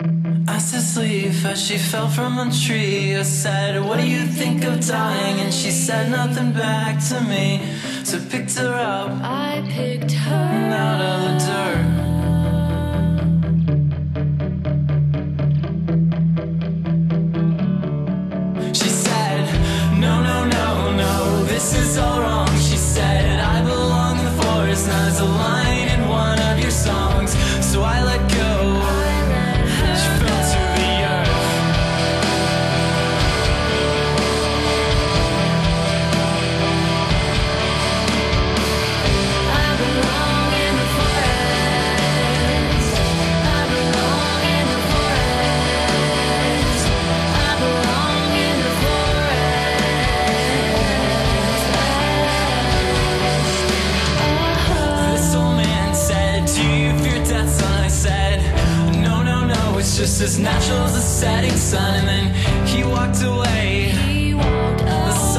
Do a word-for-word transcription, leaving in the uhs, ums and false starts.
I said sleep as she fell from a tree. I said, what do you think of dying? And she said nothing back to me. So picked her up, I picked her out of the dirt. She said, no, no, no, no, this is all wrong. She said, I belong in the forest. Now there's a line in one of your songs. So I let go. She fell to the earth. I belong in the forest. I belong in the forest. I belong in the forest. This old man said, do you fear death, son? I said, no, no, no, it's just as natural as the setting sun. And then he walked away. He walked The away.